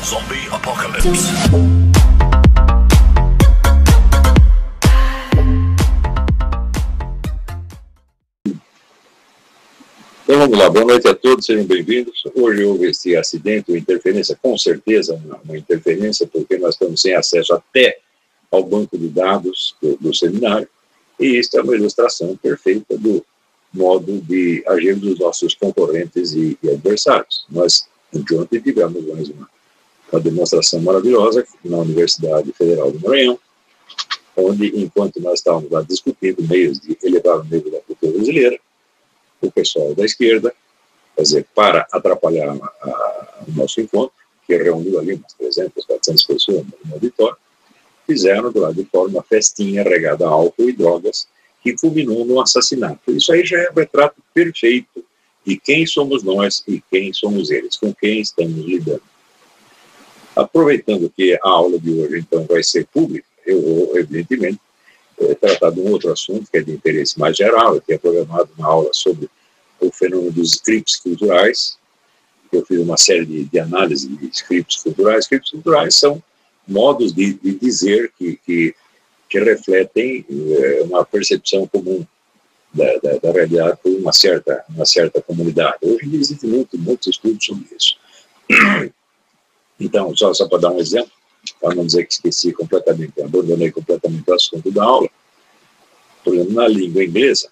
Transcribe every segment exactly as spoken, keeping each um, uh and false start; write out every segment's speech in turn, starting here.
Zombie Apocalypse. Então vamos lá, boa noite a todos, sejam bem-vindos. Hoje houve esse acidente, uma interferência, com certeza uma, uma interferência, porque nós estamos sem acesso até ao banco de dados do, do seminário, e isso é uma ilustração perfeita do modo de agir dos nossos concorrentes e, e adversários. Nós, ontem, tivemos mais uma, uma demonstração maravilhosa na Universidade Federal do Maranhão, onde, enquanto nós estávamos lá discutindo meios de elevar o nível da cultura brasileira, o pessoal da esquerda, quer dizer, para atrapalhar a, a, o nosso encontro, que reuniu ali umas trezentas, quatrocentas pessoas no auditório, fizeram do lado de fora uma festinha regada a álcool e drogas, que culminou no assassinato. Isso aí já é um retrato perfeito de quem somos nós e quem somos eles, com quem estamos lidando. Aproveitando que a aula de hoje, então, vai ser pública, eu vou, evidentemente, é, tratar de um outro assunto que é de interesse mais geral. Eu tinha programado uma aula sobre o fenômeno dos scripts culturais. Eu fiz uma série de, de análise de scripts culturais. Scripts culturais são modos de, de dizer que, que, que refletem é, uma percepção comum da, da, da realidade por uma certa, uma certa comunidade. Hoje existem muito, muitos estudos sobre isso. Então, só, só para dar um exemplo, para não dizer que esqueci completamente, abandonei completamente o assunto da aula, por exemplo, na língua inglesa,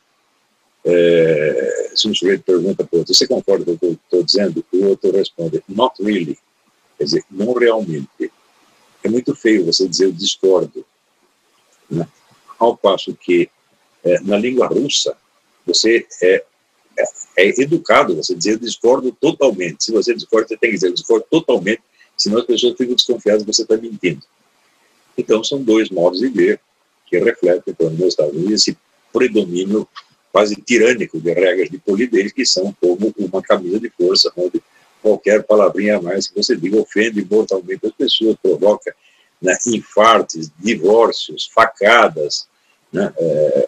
é, se um sujeito pergunta para o outro, você concorda com o que eu estou dizendo? O outro responde, not really, quer dizer, não realmente. É muito feio você dizer eu discordo, né? Ao passo que é, na língua russa você é, é, é educado você dizer eu discordo totalmente. Se você discorda, você tem que dizer eu discordo totalmente, senão as pessoas ficam desconfiadas que você está mentindo. Então são dois modos de ver que refletem, pelo menos nos Estados Unidos, esse predomínio quase tirânico de regras de polidez que são como uma camisa de força, onde qualquer palavrinha a mais que você diga ofende mortalmente as pessoas, provoca, né, infartos, divórcios, facadas, né, é,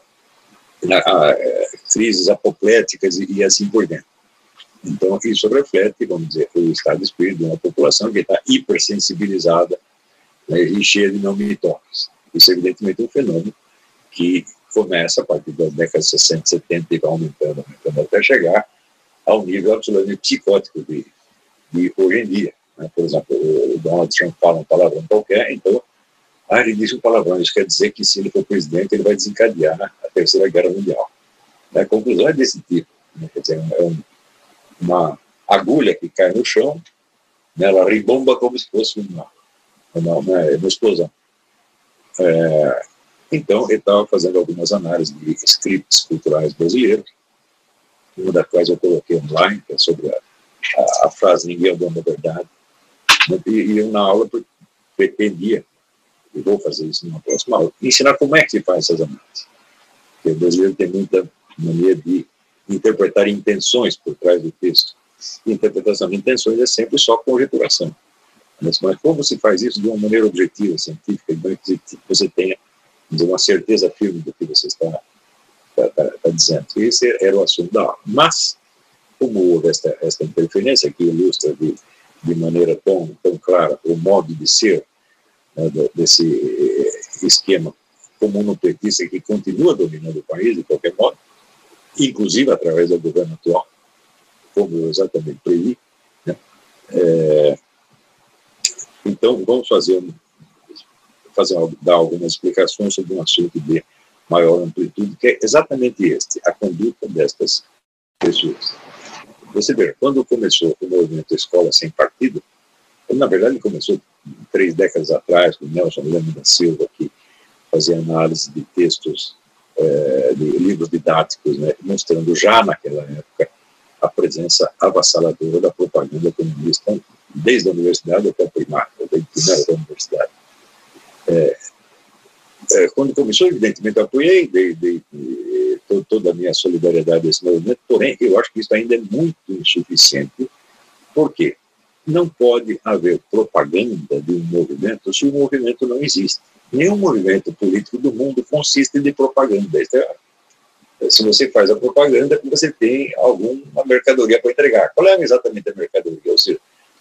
é, crises apopléticas e, e assim por diante. Então, isso reflete, vamos dizer, o estado de espírito de uma população que está hipersensibilizada, né, e cheia de não-me-toques. Isso, evidentemente, é um fenômeno que começa a partir das décadas de sessenta, setenta e vai aumentando, aumentando até chegar ao nível absolutamente psicótico de de hoje em dia, né? Por exemplo, o Donald Trump fala um palavrão qualquer, então, ah, ele diz um palavrão, isso quer dizer que se ele for presidente, ele vai desencadear a Terceira Guerra Mundial. A conclusão é desse tipo, né? Quer dizer, é um, uma agulha que cai no chão, né? Ela ribomba como se fosse uma, uma, uma, uma explosão. É, então, ele estava fazendo algumas análises de scripts culturais brasileiros, uma das quais eu coloquei online, que é sobre a A, a frase ninguém é o dono da verdade, e, e eu na aula pretendia, e vou fazer isso numa próxima aula, ensinar como é que se faz essas análises, porque o brasileiro tem muita mania de interpretar intenções por trás do texto, e interpretação de intenções é sempre só conjeturação, mas, mas como se faz isso de uma maneira objetiva, científica, que você tenha, dizer, uma certeza firme do que você está, está, está, está dizendo. Esse era o assunto da aula, mas como houve esta, esta interferência que ilustra de, de maneira tão, tão clara o modo de ser, né, desse esquema comunopetista que continua dominando o país, de qualquer modo, inclusive através do governo atual, como eu exatamente previ, né? É, então, vamos fazer, fazer, dar algumas explicações sobre um assunto de maior amplitude, que é exatamente este, a conduta destas pessoas. Você vê, quando começou o movimento Escola Sem Partido, na verdade começou três décadas atrás, com Nelson Leme da Silva, que fazia análise de textos, é, de livros didáticos, né, mostrando já naquela época a presença avassaladora da propaganda comunista, desde a universidade até a primária, desde a primeira da universidade. É, é, quando começou, evidentemente, apoiei, dei, dei, dei toda a minha solidariedade a esse movimento, porém, eu acho que isso ainda é muito insuficiente. Por quê? Não pode haver propaganda de um movimento se o movimento não existe. Nenhum movimento político do mundo consiste de propaganda. Se você faz a propaganda, você tem alguma mercadoria para entregar. Qual é exatamente a mercadoria? Ou seja,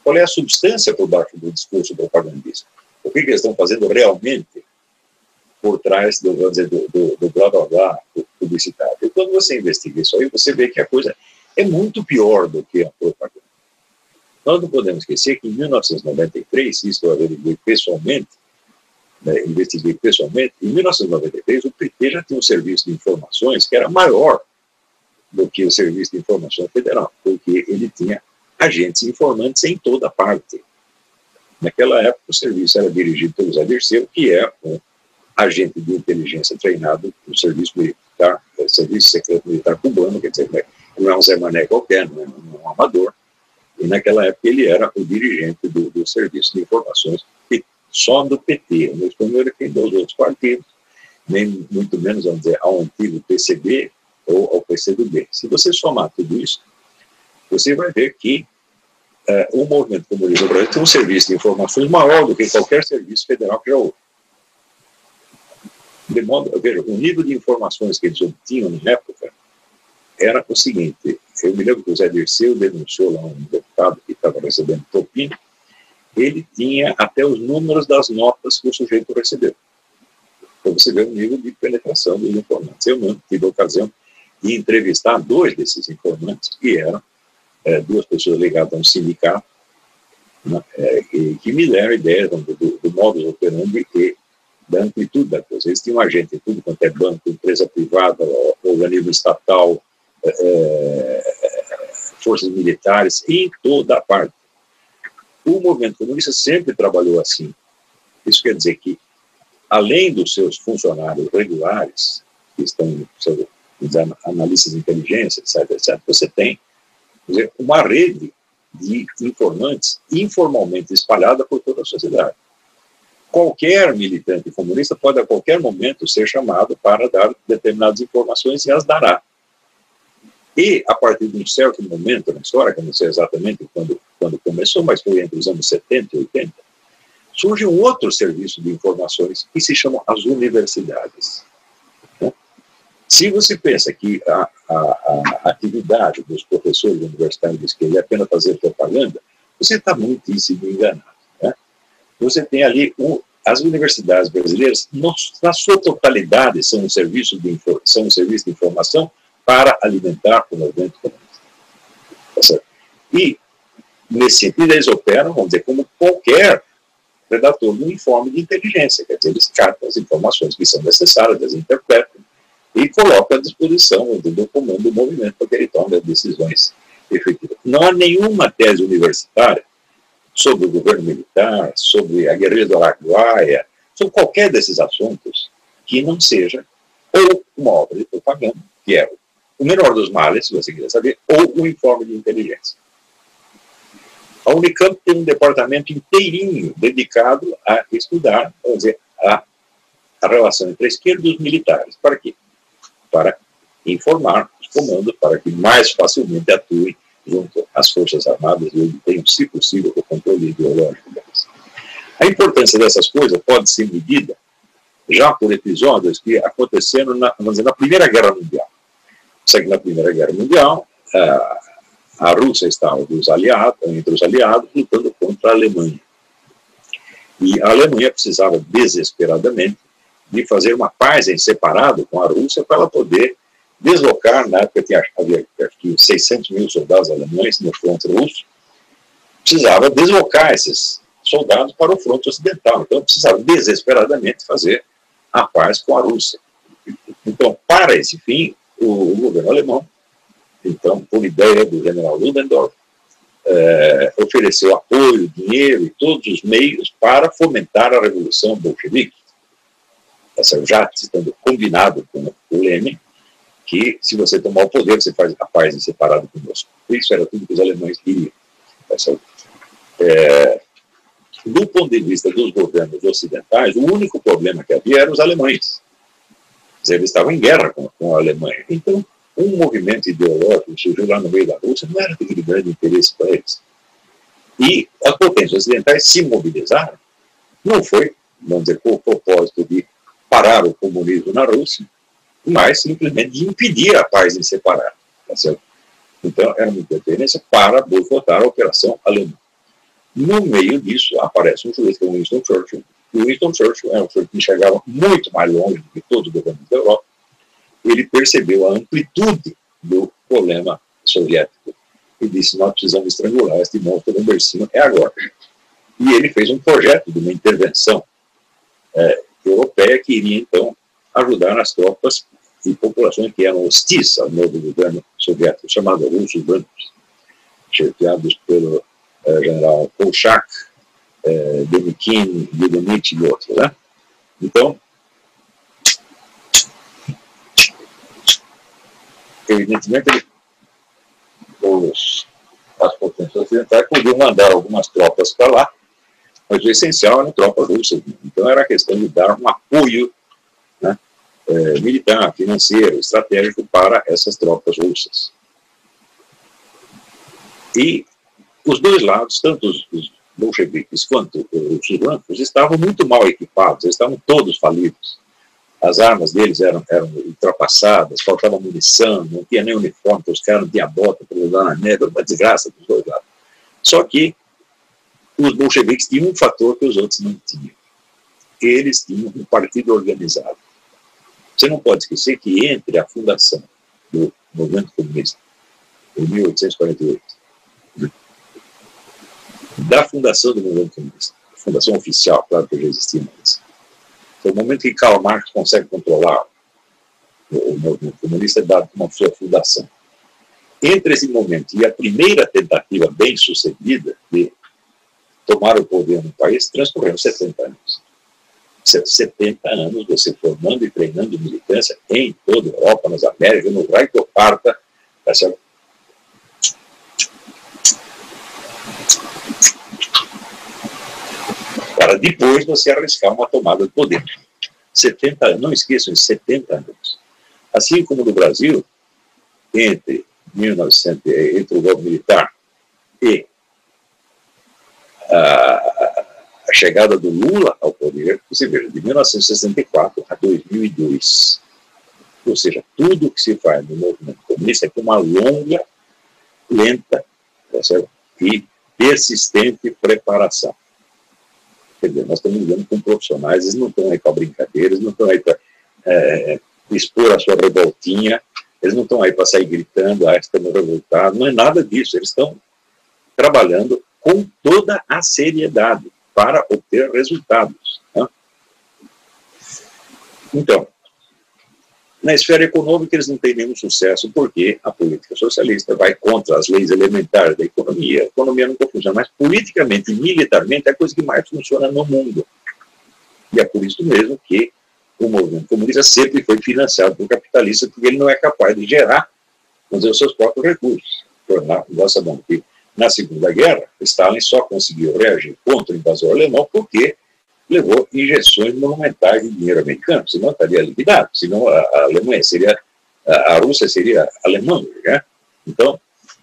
qual é a substância por baixo do discurso propagandista. O que, que eles estão fazendo realmente por trás do, vamos dizer, do, do, do blá blá blá publicitário. E quando você investiga isso aí, você vê que a coisa é muito pior do que a propaganda. Nós não podemos esquecer que em mil novecentos e noventa e três, isso eu averiguei pessoalmente, né, investiguei pessoalmente, em mil novecentos e noventa e três o P T já tinha um serviço de informações que era maior do que o Serviço de Informação Federal, porque ele tinha agentes informantes em toda parte. Naquela época, o serviço era dirigido pelo Zé Dirceu, que é um agente de inteligência treinado no serviço militar, é, serviço secreto militar cubano, quer dizer, não é um Zé Mané qualquer, não é um amador, e naquela época ele era o dirigente do, do Serviço de Informações, só do P T, não estou me referindo aos outros partidos, nem muito menos, vamos dizer, ao antigo P C B ou ao P C do B. Se você somar tudo isso, você vai ver que uh, o movimento comunista no Brasil tem um serviço de informações maior do que qualquer serviço federal que já houve. De modo, veja, o nível de informações que eles obtinham na época era o seguinte: eu me lembro que o Zé Dirceu denunciou lá um deputado que estava recebendo propina, ele tinha até os números das notas que o sujeito recebeu. Então você vê o nível de penetração dos informantes. Eu mesmo tive a ocasião de entrevistar dois desses informantes, que eram é, duas pessoas ligadas a um sindicato, né, é, que, que me deram ideia do, do, do modus operandi e da amplitude da coisa. Eles tinham agente em tudo quanto é banco, empresa privada, organismo estatal, é, forças militares, em toda a parte. O movimento comunista sempre trabalhou assim. Isso quer dizer que, além dos seus funcionários regulares, que estão, seus analistas de inteligência, etc, etcétera, você tem, quer dizer, uma rede de informantes informalmente espalhada por toda a sociedade. Qualquer militante comunista pode a qualquer momento ser chamado para dar determinadas informações e as dará. E, a partir de um certo momento na história, que eu não sei exatamente quando, quando começou, mas foi entre os anos setenta e oitenta, surge um outro serviço de informações que se chama as universidades. Né? Se você pensa que a, a, a atividade dos professores universitários de esquerda é apenas fazer propaganda, você está muitíssimo enganado. Né? Você tem ali um, as universidades brasileiras, no, na sua totalidade, são um serviço de, são um serviço de informação para alimentar o movimento comunista. Tá certo? E, nesse sentido, eles operam, vamos dizer, como qualquer redator de um informe de inteligência, quer dizer, eles captam as informações que são necessárias, as interpretam e colocam à disposição do comando do movimento para que ele tome as decisões efetivas. Não há nenhuma tese universitária sobre o governo militar, sobre a guerrilha do Araguaia, sobre qualquer desses assuntos que não seja ou uma obra de propaganda, que é o menor dos males, se você quiser saber, ou um informe de inteligência. A Unicamp tem um departamento inteirinho dedicado a estudar, vamos dizer, a, a relação entre a esquerda e os militares. Para quê? Para informar os comandos, para que mais facilmente atuem junto às Forças Armadas e obtenham, se possível, o controle ideológico delas. A importância dessas coisas pode ser medida já por episódios que aconteceram na, vamos dizer, na Primeira Guerra Mundial. Sei que na Primeira Guerra Mundial, a, a Rússia estava dos aliados, entre os aliados, lutando contra a Alemanha. E a Alemanha precisava desesperadamente de fazer uma paz em separado com a Rússia para ela poder deslocar, na época tinha, havia aqui seiscentos mil soldados alemães no fronte russo, precisava deslocar esses soldados para o fronte ocidental. Então precisava desesperadamente fazer a paz com a Rússia. Então, para esse fim, o, o governo alemão, então, por ideia do general Ludendorff, eh, ofereceu apoio, dinheiro e todos os meios para fomentar a revolução bolchevique. Essa já estando combinado com o Lenin, que se você tomar o poder, você faz a paz em separado conosco. Isso era tudo que os alemães queriam. É, do ponto de vista dos governos ocidentais, o único problema que havia eram os alemães. Eles estavam em guerra com, com a Alemanha. Então, um movimento ideológico que surgiu lá no meio da Rússia não era de grande interesse para eles. E as potências ocidentais se mobilizaram, não foi, vamos dizer, com o propósito de parar o comunismo na Rússia, mas simplesmente de impedir a paz em separado. Tá certo? Então, era uma interferência para boicotar a operação alemã. No meio disso, aparece um sujeito que é o Winston Churchill. E o Winston Churchill é um sujeito que enxergava muito mais longe do que todo o governo da Europa. Ele percebeu a amplitude do problema soviético e disse: nós precisamos estrangular este monstro no bercinho, é agora. E ele fez um projeto de uma intervenção é, europeia que iria, então, ajudar as tropas e populações que eram hostis ao novo governo soviético, chamado russos brancos, chefiados pelo é, general Kolchak, é, Denikin, Yudenich e outros. Né? Então, evidentemente, ele, os, as potências ocidentais podiam mandar algumas tropas para lá, mas o essencial eram tropas russas. Então, era a questão de dar um apoio, né, é, militar, financeiro, estratégico para essas tropas russas. E os dois lados, tanto os, os bolcheviques quanto os brancos, estavam muito mal equipados, eles estavam todos falidos. As armas deles eram, eram ultrapassadas, faltava munição, não tinha nem uniforme, os caras não tinham bota para usar na neve, uma desgraça dos dois lados. Só que os bolcheviques tinham um fator que os outros não tinham. Eles tinham um partido organizado. Você não pode esquecer que entre a fundação do movimento comunista, em mil oitocentos e quarenta e oito, da fundação do movimento comunista, a fundação oficial, claro que já existia antes, foi o momento que Karl Marx consegue controlar o movimento comunista, é dado como sua fundação. Entre esse momento e a primeira tentativa bem-sucedida de tomar o poder no país, transcorreram setenta anos. setenta anos você formando e treinando militância em toda a Europa, nas Américas, no Reich Parta, para depois você arriscar uma tomada de poder. setenta anos, não esqueçam, setenta anos. Assim como no Brasil, entre, mil e novecentos, entre o golpe militar e a, a chegada do Lula ao poder, você veja, de mil novecentos e sessenta e quatro a dois mil e dois. Ou seja, tudo que se faz no movimento comunista é com uma longa, lenta, tá certo? E persistente preparação. Quer dizer, nós estamos lidando com profissionais, eles não estão aí para brincadeira, eles não estão aí para é, expor a sua revoltinha, eles não estão aí para sair gritando, ah, estamos revoltados, não é nada disso, eles estão trabalhando com toda a seriedade para obter resultados. Né? Então, na esfera econômica eles não têm nenhum sucesso porque a política socialista vai contra as leis elementares da economia, a economia nunca funciona, mas politicamente e militarmente é a coisa que mais funciona no mundo. E é por isso mesmo que o movimento comunista sempre foi financiado por capitalistas, porque ele não é capaz de gerar, vamos dizer, os seus próprios recursos. Nós sabemos que na Segunda Guerra, Stalin só conseguiu reagir contra o invasor alemão porque levou injeções monumentais de dinheiro americano, senão estaria liquidado, senão a, a Alemanha seria, a, a Rússia seria alemã, né? Então,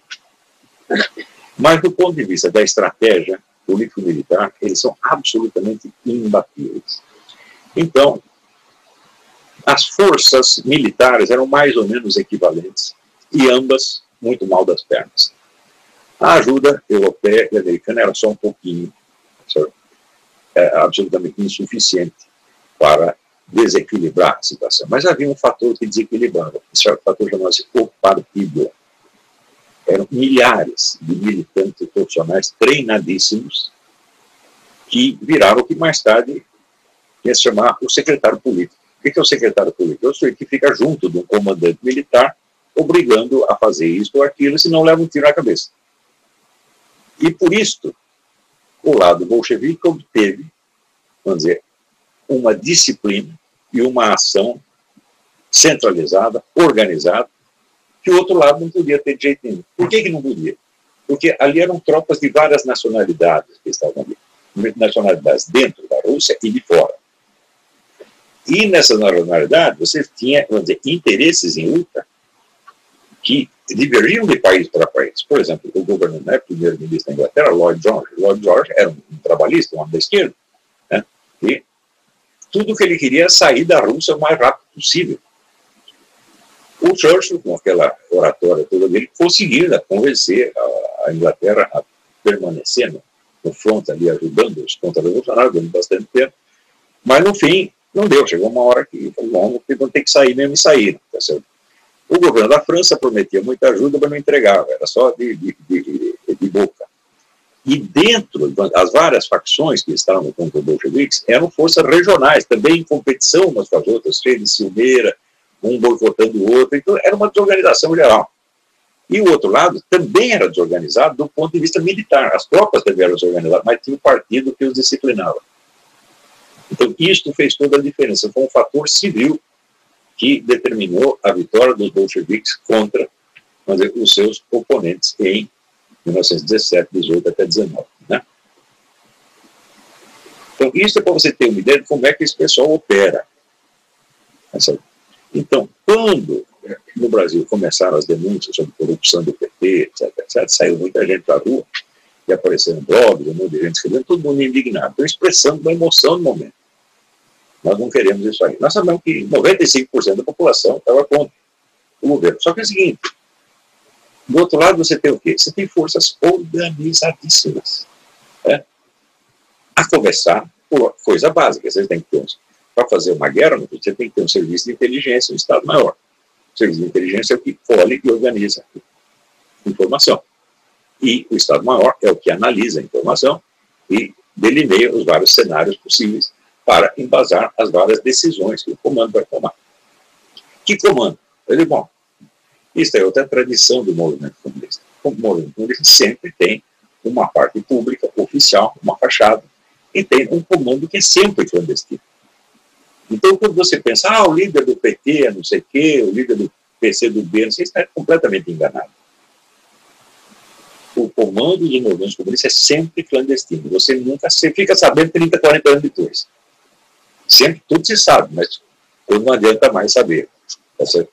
mas do ponto de vista da estratégia político-militar, eles são absolutamente imbatíveis. Então, as forças militares eram mais ou menos equivalentes, e ambas muito mal das pernas. A ajuda europeia e americana era só um pouquinho, certo? É absolutamente insuficiente para desequilibrar a situação. Mas havia um fator que desequilibrava. Esse fator chamava-se o partido. Eram milhares de militantes profissionais treinadíssimos que viraram o que mais tarde ia se chamar o secretário político. O que é o secretário político? É o sujeito que fica junto de um comandante militar, obrigando a fazer isso ou aquilo, senão leva um tiro na cabeça. E por isso, o lado bolchevique obteve, vamos dizer, uma disciplina e uma ação centralizada, organizada, que o outro lado não podia ter de jeito nenhum. Por que que não podia? Porque ali eram tropas de várias nacionalidades que estavam ali. Nacionalidades dentro da Rússia e de fora. E nessas nacionalidades, você tinha, vamos dizer, interesses em luta que divergiam de país para país. Por exemplo, o governador, né, primeiro-ministro da Inglaterra, Lloyd George. Lloyd George era um, um trabalhista, um homem da esquerda. Né, e tudo que ele queria era sair da Rússia o mais rápido possível. O Churchill, com aquela oratória toda dele, conseguiu, né, convencer a, a Inglaterra a permanecer no, no front ali, ajudando os contra-revolucionários, dando bastante tempo, mas no fim, não deu, chegou uma hora que vamos ter que sair mesmo e saíram, tá certo? O governo da França prometia muita ajuda, mas não entregava, era só de, de, de, de boca. E dentro das várias facções que estavam contra os bolcheviques, eram forças regionais, também em competição umas com as outras, cheias de ciumeira, um boicotando o outro, então era uma desorganização geral. E o outro lado também era desorganizado do ponto de vista militar, as tropas também eram desorganizadas, mas tinha um partido que os disciplinava. Então isso fez toda a diferença, foi um fator civil que determinou a vitória dos bolcheviques contra, vamos dizer, os seus oponentes em mil novecentos e dezessete, dezoito até dezenove. Né? Então, isso é para você ter uma ideia de como é que esse pessoal opera. Então, quando no Brasil começaram as denúncias sobre corrupção do P T, etc, etcétera, saiu muita gente para a rua e apareceram blogs, um monte de gente escrevendo, todo mundo indignado, então expressando uma emoção no momento. Nós não queremos isso aí. Nós sabemos que noventa e cinco por cento da população estava contra o governo. Só que é o seguinte, do outro lado você tem o quê? Você tem forças organizadíssimas. Né? A começar por coisa básica. Você tem que ter, para fazer uma guerra, você tem que ter um serviço de inteligência, um Estado-Maior. O serviço de inteligência é o que colhe e organiza a informação. E o Estado-Maior é o que analisa a informação e delineia os vários cenários possíveis para embasar as várias decisões que o comando vai tomar. Que comando? Ele, bom, isso é outra tradição do movimento comunista. O movimento comunista sempre tem uma parte pública, oficial, uma fachada, e tem um comando que é sempre clandestino. Então, quando você pensa, ah, o líder do P T, não sei o quê, o líder do P C do B, você está completamente enganado. O comando do movimento comunista é sempre clandestino. Você nunca você fica sabendo trinta, quarenta anos depois. Sempre tudo se sabe, mas não adianta mais saber. Tá certo?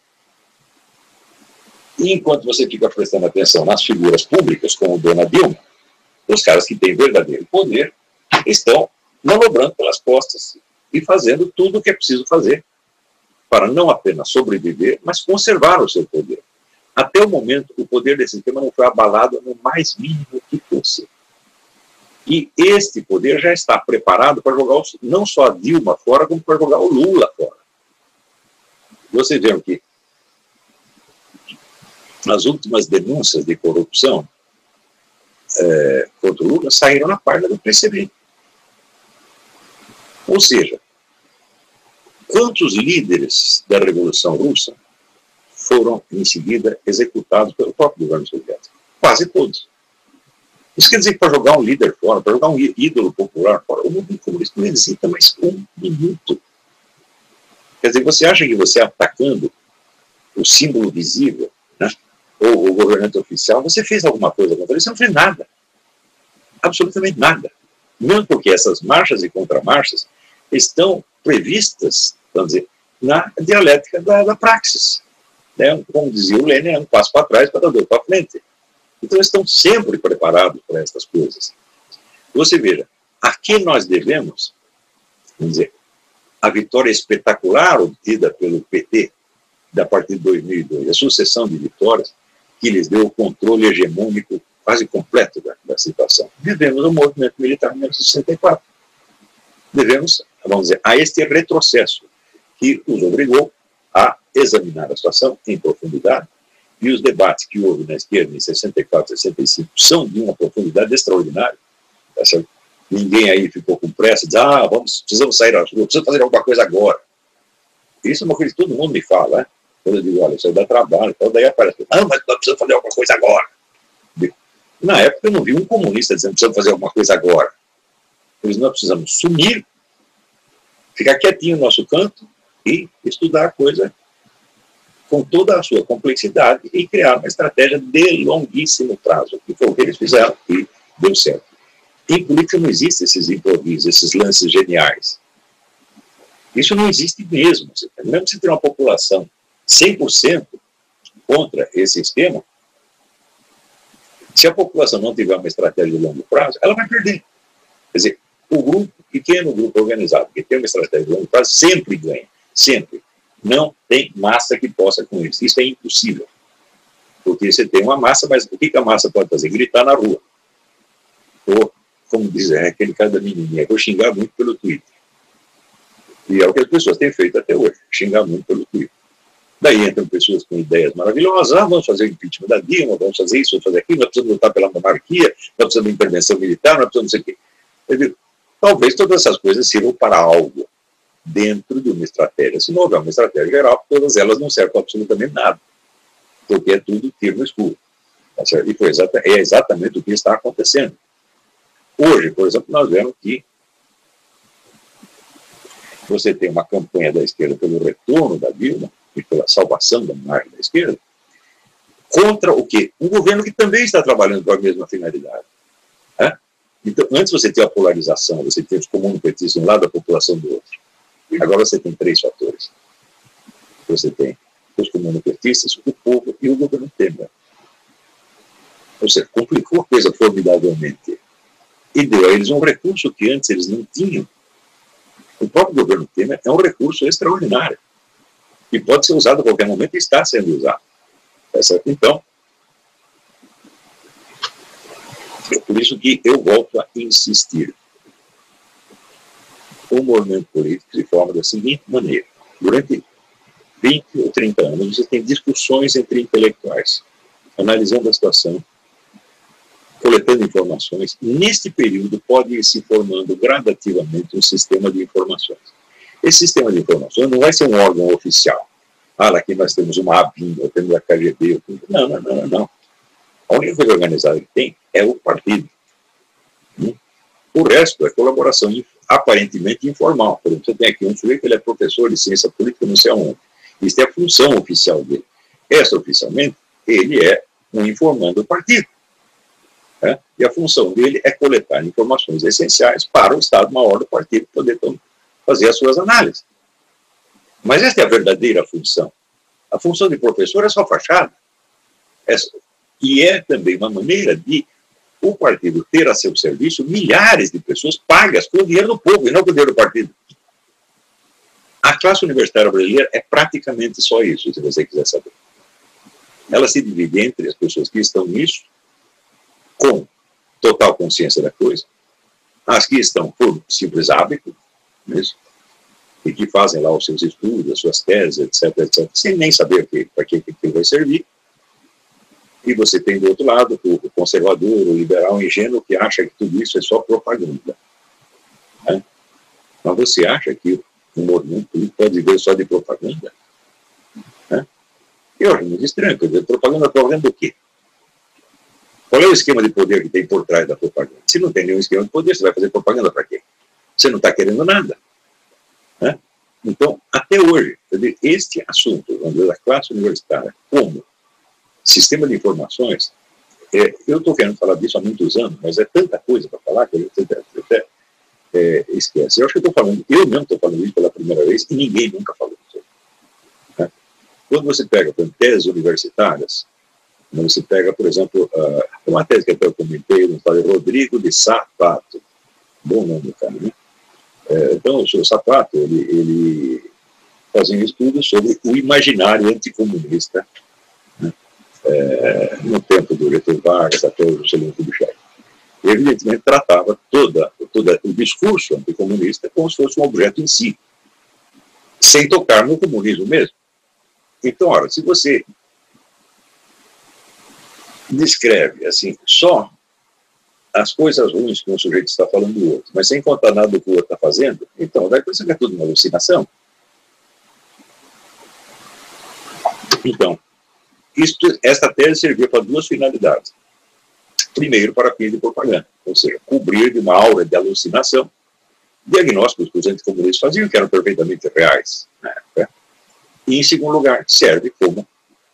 E enquanto você fica prestando atenção nas figuras públicas, como Dona Dilma, os caras que têm verdadeiro poder estão manobrando pelas costas e fazendo tudo o que é preciso fazer para não apenas sobreviver, mas conservar o seu poder. Até o momento, o poder desse sistema não foi abalado no mais mínimo que fosse. E este poder já está preparado para jogar os, não só a Dilma fora, como para jogar o Lula fora. Vocês viram que as últimas denúncias de corrupção é, contra o Lula saíram na página do P C B. Ou seja, quantos líderes da Revolução Russa foram, em seguida, executados pelo próprio governo soviético? Quase todos. Isso quer dizer que para jogar um líder fora, para jogar um ídolo popular fora, o movimento comunista não hesita mais um minuto. Quer dizer, você acha que você atacando o símbolo visível, né, ou o governante oficial, você fez alguma coisa contra ele? Você não fez nada. Absolutamente nada. Mesmo porque essas marchas e contramarchas estão previstas, vamos dizer, na dialética da, da praxis. Né? Como dizia o Lenin, é um passo para trás para dois para frente. Então, eles estão sempre preparados para essas coisas. Você veja, a quem nós devemos, vamos dizer, a vitória espetacular obtida pelo P T a partir de dois mil e dois, a sucessão de vitórias que lhes deu o controle hegemônico quase completo da, da situação. Devemos ao movimento militar de mil novecentos e sessenta e quatro. Devemos, vamos dizer, a este retrocesso que os obrigou a examinar a situação em profundidade. E os debates que houve na esquerda em sessenta e quatro, sessenta e cinco são de uma profundidade extraordinária. Tá certo? Ninguém aí ficou com pressa, diz, ah, vamos, precisamos sair às ruas, precisamos fazer alguma coisa agora. Isso é uma coisa que todo mundo me fala, né? Quando eu digo, olha, isso aí dá trabalho, então daí aparece, ah, mas nós precisamos fazer alguma coisa agora. Na época eu não vi um comunista dizendo, precisamos fazer alguma coisa agora. Pois nós precisamos sumir, ficar quietinho no nosso canto e estudar a coisa com toda a sua complexidade e criar uma estratégia de longuíssimo prazo, que foi o que eles fizeram e deu certo. Em política não existem esses improvisos, esses lances geniais. Isso não existe mesmo. Mesmo se tem uma população cem por cento contra esse esquema, se a população não tiver uma estratégia de longo prazo, ela vai perder. Quer dizer, o grupo, pequeno grupo organizado, que tem uma estratégia de longo prazo, sempre ganha, sempre. Não tem massa que possa com isso. Isso é impossível. Porque você tem uma massa, mas o que a massa pode fazer? Gritar na rua. Ou como diz é, aquele cara da menininha, vou xingar muito pelo Twitter. E é o que as pessoas têm feito até hoje, xingar muito pelo Twitter. Daí entram pessoas com ideias maravilhosas, ah, vamos fazer o impeachment da Dilma, vamos fazer isso, vamos fazer aquilo, nós precisamos lutar pela monarquia, nós precisamos de intervenção militar, nós precisamos não sei o quê. Eu digo, talvez todas essas coisas sirvam para algo dentro de uma estratégia. Se não houver uma estratégia geral, todas elas não servem para absolutamente nada, porque é tudo tiro no escuro. Tá certo? E foi exata, é exatamente o que está acontecendo. Hoje, por exemplo, nós vemos que você tem uma campanha da esquerda pelo retorno da Dilma e pela salvação da margem da esquerda, contra o quê? Um governo que também está trabalhando com a mesma finalidade. Né? Então, antes você tinha a polarização, você tinha os comunopetistas de um lado, a população do outro. Agora você tem três fatores. Você tem os comunopetistas, o povo e o governo Temer. Ou seja, complicou a coisa formidavelmente. E deu a eles um recurso que antes eles não tinham. O próprio governo Temer é um recurso extraordinário, que pode ser usado a qualquer momento e está sendo usado. Então, é por isso que eu volto a insistir. O movimento político se forma da seguinte maneira. Durante vinte ou trinta anos, você tem discussões entre intelectuais, analisando a situação, coletando informações. Neste período, pode ir se formando gradativamente um sistema de informações. Esse sistema de informações não vai ser um órgão oficial. Ah, aqui nós temos uma ABIN, temos a K G B. Não, não, não, não. A única coisa organizada que tem é o partido. O resto é colaboração aparentemente informal. Por exemplo, você tem aqui um sujeito que ele é professor de ciência política, não sei aonde. Isso é a função oficial dele. Essa, oficialmente, ele é um informando do partido. Né? E a função dele é coletar informações essenciais para o Estado-Maior do partido poder então, fazer as suas análises. Mas esta é a verdadeira função. A função de professor é só fachada. É, e é também uma maneira de o partido ter a seu serviço milhares de pessoas pagas com o dinheiro do povo e não com o dinheiro do partido. A classe universitária brasileira é praticamente só isso, se você quiser saber. Ela se divide entre as pessoas que estão nisso, com total consciência da coisa, as que estão por simples hábito, mesmo, e que fazem lá os seus estudos, as suas teses, etc, etc, sem nem saber para que aquilo vai servir. E você tem do outro lado o conservador, o liberal o ingênuo que acha que tudo isso é só propaganda. Né? Mas você acha que o movimento político pode viver só de propaganda? Né? Eu acho muito estranho, quer dizer, propaganda, propaganda do quê? Qual é o esquema de poder que tem por trás da propaganda? Se não tem nenhum esquema de poder, você vai fazer propaganda para quê? Você não está querendo nada. Né? Então, até hoje, quer dizer, este assunto, vamos dizer, da classe universitária, como sistema de informações, é, eu estou querendo falar disso há muitos anos, mas é tanta coisa para falar que a gente até, até é, esquece. Eu acho que eu estou falando, eu mesmo estou falando isso pela primeira vez e ninguém nunca falou isso. Né? Quando você pega, por exemplo, teses universitárias, quando você pega, por exemplo, uh, uma tese que eu comentei, eu falei, Rodrigo de Sapato, bom nome do cara, né? É, então, o senhor Sapato, ele, ele fazia um estudo sobre o imaginário anticomunista, né? É, no tempo do Getúlio Vargas até o Juscelino Kubitschek. Evidentemente, tratava toda, toda o discurso anticomunista como se fosse um objeto em si, sem tocar no comunismo mesmo. Então, ora, se você descreve, assim, só as coisas ruins que um sujeito está falando do outro, mas sem contar nada do que o outro está fazendo, então, daí você quer tudo uma alucinação. Então, isto, esta tese servia para duas finalidades. Primeiro, para fins de propaganda, ou seja, cobrir de uma aura de alucinação diagnósticos que os anticomunistas faziam, que eram perfeitamente reais na época. E, em segundo lugar, serve como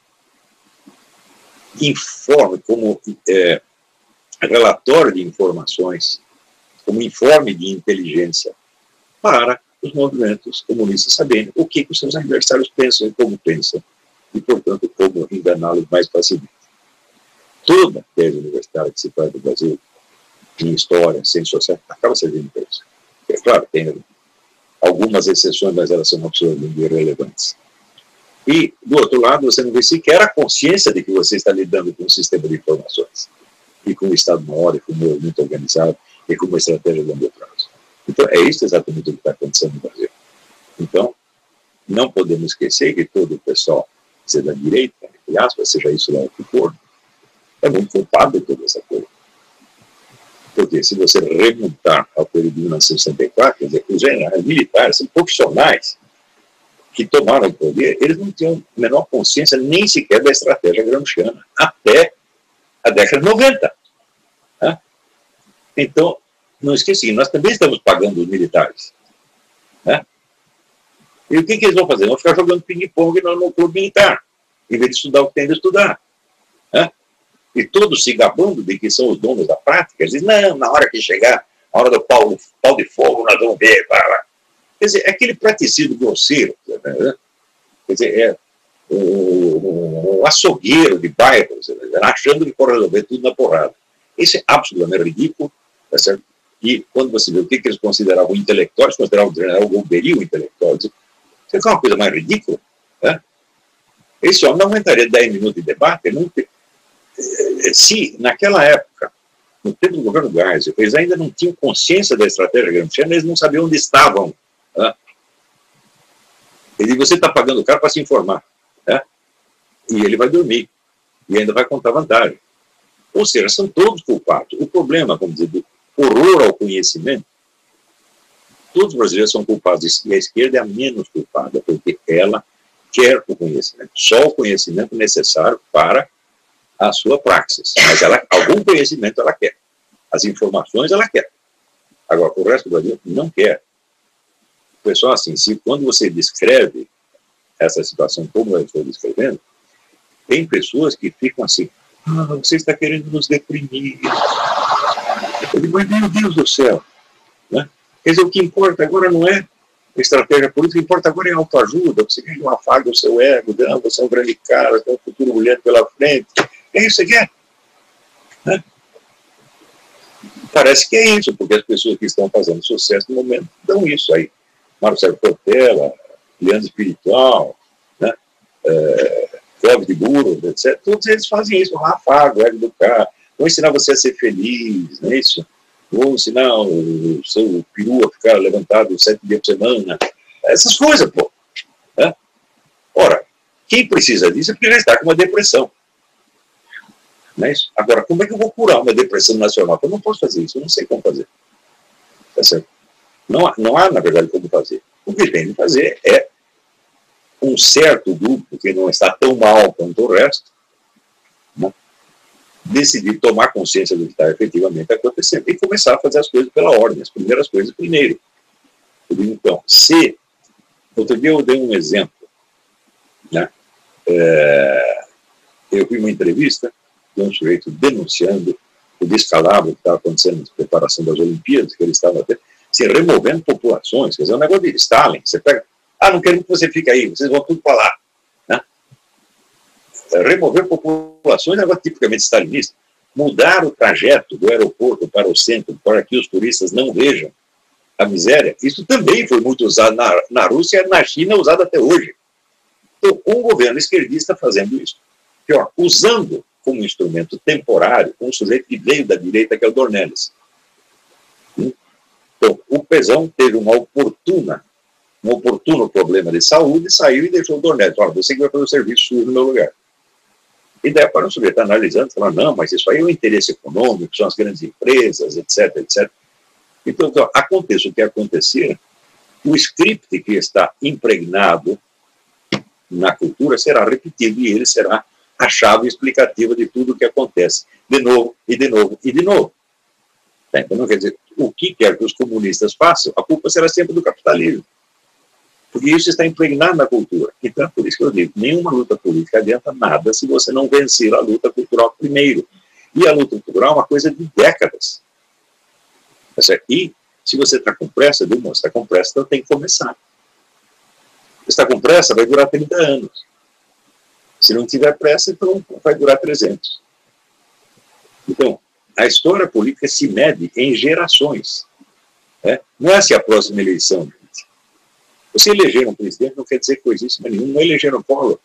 informe, como é, relatório de informações, como informe de inteligência para os movimentos comunistas saberem o que os seus adversários pensam e como pensam, e, portanto, como enganá-los mais facilmente. Toda tese universitária que se faz no Brasil, em história, ciências sociais, acaba servindo para isso. É claro, tem algumas exceções, mas elas são absolutamente irrelevantes. E, do outro lado, você não vê sequer a consciência de que você está lidando com um sistema de informações, e com o Estado-Maior, e com o movimento organizado, e com uma estratégia de longo prazo. Então, é isso exatamente o que está acontecendo no Brasil. Então, não podemos esquecer que todo o pessoal, seja da direita, entre aspas, seja isso lá o que for, é muito culpado de toda essa coisa. Porque se você remontar ao período de mil novecentos e sessenta e quatro, quer dizer, os generais militares são profissionais que tomaram o poder, eles não tinham a menor consciência nem sequer da estratégia gramsciana, até a década de noventa. Né? Então, não esqueci, nós também estamos pagando os militares. Né? E o que, que eles vão fazer? Vão ficar jogando ping-pong no, no clube militar, em vez de estudar o que tem de estudar. Né? E todos se gabando de que são os donos da prática, eles dizem, não, na hora que chegar, na hora do pau, pau de fogo, nós vamos ver. Blá, blá. Quer dizer, é aquele praticismo grosseiro, né? Quer dizer, é o, o açougueiro de bairros, né? Achando que pode resolver tudo na porrada. Isso é absolutamente ridículo, tá certo? E quando você vê o que, que eles consideravam intelectuais, consideravam o general Golbery intelectual, você quer uma coisa mais ridícula? Né? Esse homem não aguentaria dez minutos de debate, não te... se naquela época, no tempo do governo Geisel, eles ainda não tinham consciência da estratégia gramsciana, eles não sabiam onde estavam. Né? E você está pagando o cara para se informar. Né? E ele vai dormir. E ainda vai contar vantagem. Ou seja, são todos culpados. O problema, como dizer, do horror ao conhecimento, todos os brasileiros são culpados. E a esquerda é a menos culpada, porque ela quer o conhecimento. Só o conhecimento necessário para a sua praxis. Mas ela, algum conhecimento ela quer. As informações ela quer. Agora, o resto do Brasil não quer. O pessoal, assim, se quando você descreve essa situação como eu estou descrevendo, tem pessoas que ficam assim, ah, você está querendo nos deprimir. Eu digo, mas meu Deus do céu. Né? Quer dizer, o que importa agora não é estratégia política, o que importa agora é autoajuda, você quer um afago do seu ego, não, você é um grande cara, tem um futuro brilhante pela frente. É isso que é. Né? Parece que é isso, porque as pessoas que estão fazendo sucesso no momento dão isso aí. Marcelo Portela, Leandro Espiritual, né? é, Clóvis de Burro, etcétera. Todos eles fazem isso, um afago, ego do cara. Vou ensinar você a ser feliz, não é isso? Vou ensinar o seu peru a ficar levantado sete dias por semana. Essas coisas, pô. Né? Ora, quem precisa disso é porque já está com uma depressão. Não é isso? Agora, como é que eu vou curar uma depressão nacional? Eu não posso fazer isso, eu não sei como fazer. Tá certo? Não há, não há, na verdade, como fazer. O que tem de fazer é um certo grupo que não está tão mal quanto o resto, né, decidir tomar consciência do que está efetivamente acontecendo e começar a fazer as coisas pela ordem, as primeiras coisas primeiro. Então, se... Outro dia eu dei um exemplo. Né, é, eu vi uma entrevista de um sujeito denunciando o descalabro que estava acontecendo na preparação das Olimpíadas, que ele estava até... se removendo populações, quer dizer, é um negócio de Stalin, você pega, ah, não quero que você fique aí, vocês vão tudo para lá. Né? Remover populações é um negócio tipicamente stalinista. Mudar o trajeto do aeroporto para o centro, para que os turistas não vejam a miséria, isso também foi muito usado na, na Rússia e na China, é usado até hoje. Então, um governo esquerdista fazendo isso. Pior, usando como instrumento temporário um sujeito que veio da direita, que é o Dornelles. Então, o Pezão teve uma oportuna, um oportuno problema de saúde, saiu e deixou o Dornelles. Olha, você que vai fazer o serviço sujo no meu lugar. E daí para o sujeito analisando, falando, não, mas isso aí é o interesse econômico, são as grandes empresas, etc, etcétera. Então, então, aconteça o que acontecer, o script que está impregnado na cultura será repetido e ele será a chave explicativa de tudo o que acontece, de novo, e de novo, e de novo. Então, não quer dizer, o que quer que os comunistas façam, a culpa será sempre do capitalismo. Porque isso está impregnado na cultura. Então, é por isso que eu digo, nenhuma luta política adianta nada se você não vencer a luta cultural primeiro. E a luta cultural é uma coisa de décadas. E, se você está com pressa, demonstra, está com pressa, então tem que começar. Se está com pressa, vai durar trinta anos. Se não tiver pressa, então vai durar trezentos. Então, a história política se mede em gerações. Né? Não é assim a próxima eleição, gente. Você eleger um presidente não quer dizer coisíssima nenhuma. Não elegeram Collor.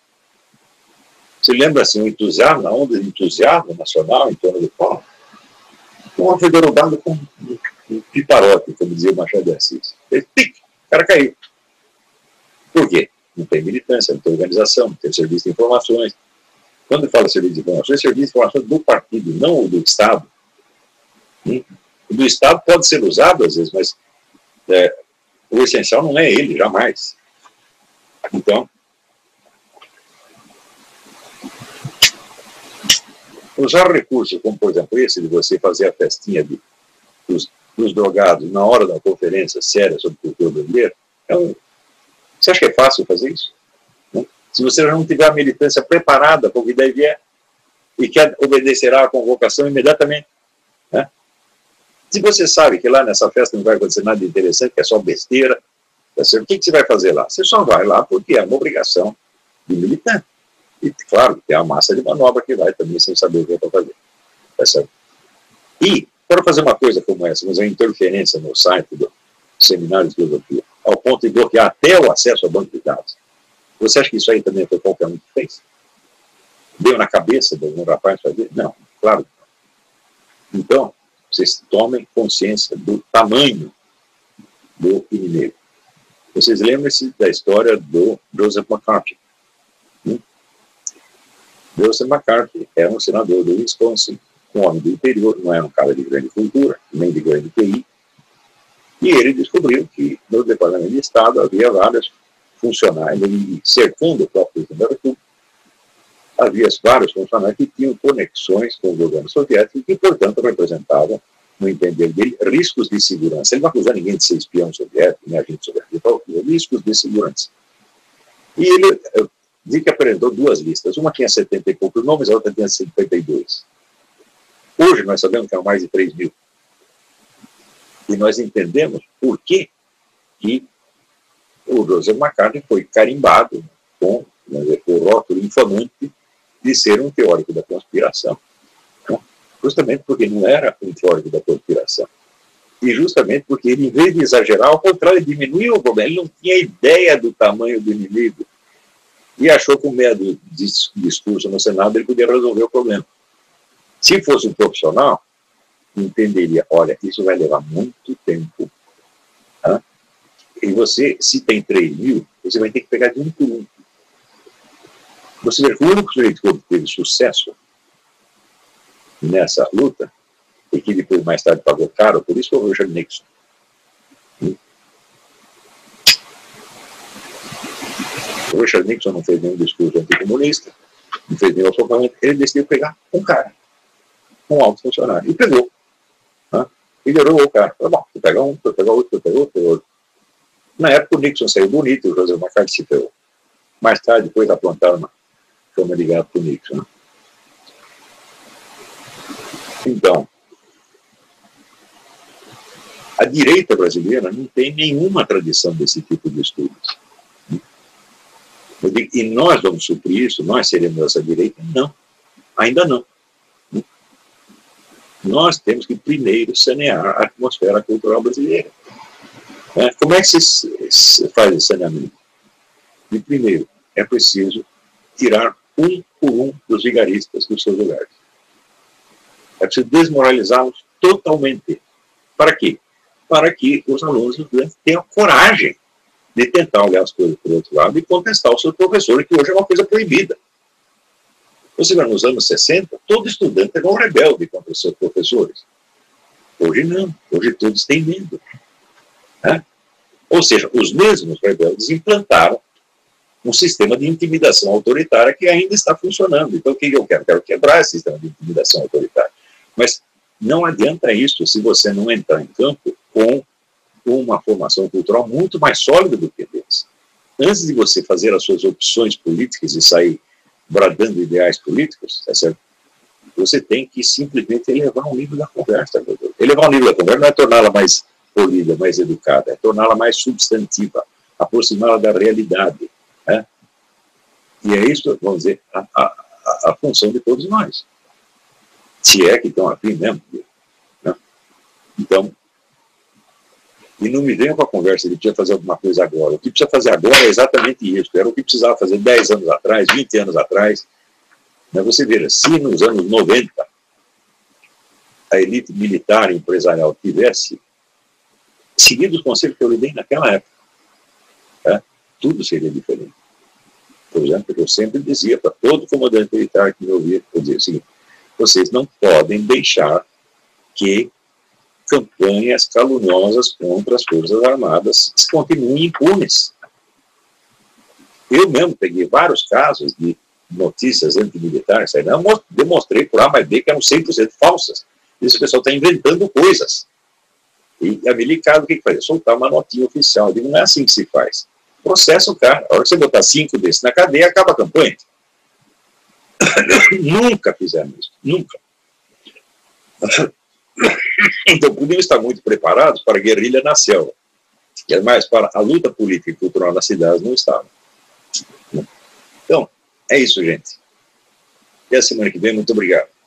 Você lembra assim, o entusiasmo, a onda de entusiasmo nacional em torno do Collor? Então, foi derrubado com um piparote, como dizia o Machado de Assis. Ele, tic, o cara caiu. Por quê? Não tem militância, não tem organização, não tem serviço de informações. Quando fala serviço de informações, é serviço de informações do partido, não do Estado. Hum? O do Estado pode ser usado, às vezes, mas é, o essencial não é ele, jamais. Então, usar recursos, como, por exemplo, esse de você fazer a festinha de, dos, dos drogados na hora da conferência séria sobre cultura brasileira, é um, você acha que é fácil fazer isso? Não? Se você não tiver a militância preparada para o que deve é, e que obedecerá à convocação imediatamente, né? Se você sabe que lá nessa festa não vai acontecer nada interessante, que é só besteira, tá certo? O que, que você vai fazer lá? Você só vai lá porque é uma obrigação de militante. E, claro, tem a massa de manobra que vai também sem saber o que é para fazer. Tá certo? E, para fazer uma coisa como essa, fazer uma interferência no site do Seminário de Filosofia, ao ponto de bloquear até o acesso ao banco de dados, você acha que isso aí também foi qualquer um que fez? Deu na cabeça de algum rapaz fazer? Não, claro que não. Então, vocês tomem consciência do tamanho do inimigo. Vocês lembram-se da história do Joseph McCarthy. Hum? Joseph McCarthy era um senador do Wisconsin, um homem do interior, não era um cara de grande cultura, nem de grande Q I, e ele descobriu que no Departamento de Estado havia vários funcionários, e cercando o próprio presidente da República, havia vários funcionários que tinham conexões com o governo soviético e que, portanto, representavam, no entender dele, riscos de segurança. Ele não acusou ninguém de ser espião soviético, nem agente soviético, riscos de segurança. E ele vi que apresentou duas listas. Uma tinha setenta e poucos nomes, a outra tinha cinquenta e dois. Hoje nós sabemos que há mais de três mil. E nós entendemos por que, que o Joseph McCarthy foi carimbado com, dizer, o rótulo infamante de ser um teórico da conspiração. Então, justamente porque não era um teórico da conspiração. E justamente porque ele, em vez de exagerar, ao contrário, ele diminuiu o problema. Ele não tinha ideia do tamanho do inimigo. E achou que, com medo de discurso no Senado, ele podia resolver o problema. Se fosse um profissional, entenderia, olha, isso vai levar muito tempo. Tá? E você, se tem três mil, você vai ter que pegar de um por um. Você vê que o único sujeito que teve sucesso nessa luta, e que depois mais tarde pagou caro, por isso foi o Richard Nixon. O Richard Nixon não fez nenhum discurso anticomunista, não fez nenhum propaganda, ele decidiu pegar um cara, um alto funcionário, e pegou. Né? E gerou o cara. Falei, bom, você pega um, você pega outro, você pega outro, outro. Na época o Nixon saiu bonito, o José McCarthy se ferrou. Mais tarde, depois aprontaram uma cama de gato para o Nixon. Né? Então, a direita brasileira não tem nenhuma tradição desse tipo de estudos. Eu digo, e nós vamos suprir isso? Nós seremos essa direita? Não, ainda não. Nós temos que primeiro sanear a atmosfera cultural brasileira. É, como é que se faz esse saneamento? E primeiro, é preciso tirar um por um dos vigaristas dos seus lugares. É preciso desmoralizá-los totalmente. Para quê? Para que os alunos tenham coragem de tentar olhar as coisas por outro lado e contestar o seu professor, que hoje é uma coisa proibida. Você vê, nos anos sessenta, todo estudante era um rebelde contra os seus professores. Hoje não. Hoje todos têm medo. Né? Ou seja, os mesmos rebeldes implantaram um sistema de intimidação autoritária que ainda está funcionando. Então, o que eu quero? Eu quero quebrar esse sistema de intimidação autoritária. Mas não adianta isso se você não entrar em campo com uma formação cultural muito mais sólida do que deles. Antes de você fazer as suas opções políticas e sair bradando ideais políticos, tá certo? Você tem que simplesmente elevar o nível da conversa. Elevar o nível da conversa não é torná-la mais polida, mais educada, é torná-la mais substantiva, aproximá-la da realidade. Né? E é isso, vamos dizer, a, a, a função de todos nós. Se é que estão afim mesmo. Né? Então, e não me venham com a conversa de que precisa fazer alguma coisa agora. O que precisa fazer agora é exatamente isso. Era o que precisava fazer dez anos atrás, vinte anos atrás. Mas você veja, se nos anos noventa a elite militar e empresarial tivesse seguido os conselhos que eu lhe dei naquela época, né, tudo seria diferente. Por exemplo, eu sempre dizia para todo comandante militar que me ouvia, eu dizia o seguinte: vocês não podem deixar que campanhas caluniosas contra as Forças Armadas continuem impunes. Eu mesmo peguei vários casos de notícias antimilitares, aí não demonstrei por A mais B que eram cem por cento falsas. Esse pessoal está inventando coisas. E a milicada, o que que faz? Soltar uma notinha oficial. Eu digo, não é assim que se faz. Processa o cara. A hora que você botar cinco desses na cadeia, acaba a campanha. Nunca fizeram isso. Nunca. Então, podiam estar muito preparados para a guerrilha na selva. Mas para a luta política e cultural nas cidades não estavam. Então, é isso, gente. Até a semana que vem. Muito obrigado.